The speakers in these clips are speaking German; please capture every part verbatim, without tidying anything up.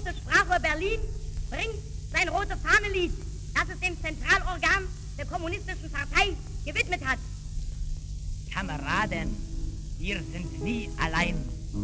rotes Sprachrohr Berlin bringt sein rote Fahnenlied, das es dem Zentralorgan der Kommunistischen Partei gewidmet hat. Kameraden, wir sind nie allein.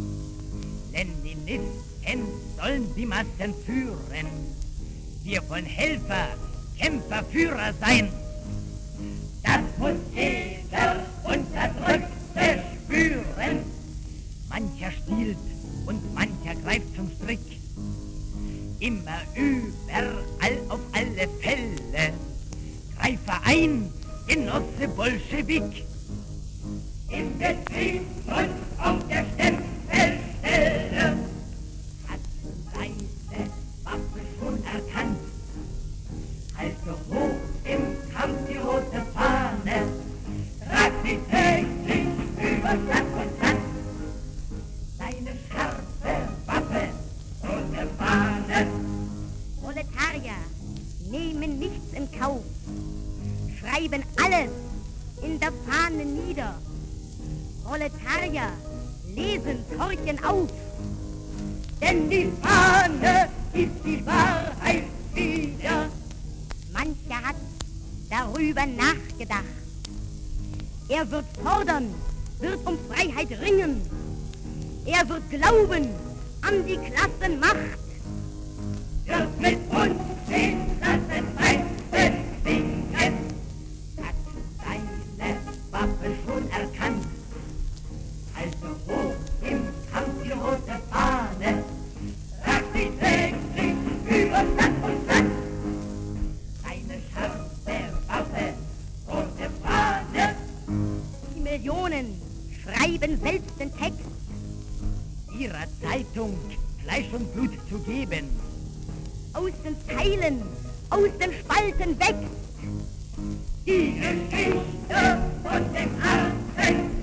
Leninisten sollen die Massen führen. Wir wollen Helfer, Kämpfer, Führer sein. Das muss jeder Unterdrückte spüren. Mancher stiehlt und mancher greift zum Strick. Immer überall auf alle Fälle. Greife ein, Genosse Bolschewik. Im Betrieb und auf der Stempelstelle hat seine Waffe schon erkannt. Also hoch im Kampf die rote Fahne, tragt sie täglich über Stadt und Land. Seine scharfe Waffe, rote Fahne. Proletarier nehmen nichts in Kauf, schreiben alles in der Fahne nieder. Proletarier lesen, horchen auf, denn die Fahne ist die Wahrheit wieder. Mancher hat darüber nachgedacht. Er wird fordern, wird um Freiheit ringen. Er wird glauben an die Klassenmacht. Wird mit uns den Klassenfeind bezwingen. Hat seine Waffe schon erkannt. Also hoch im Kampf die rote Fahne, tragt sie täglich über Stadt und Land. Seine scharfe Waffe, rote Fahne. Die Millionen schreiben selbst den Text, Ihrer Zeitung Fleisch und Blut zu geben. aus den Zeilen, aus den Spalten wächst Die Geschichte von dem harten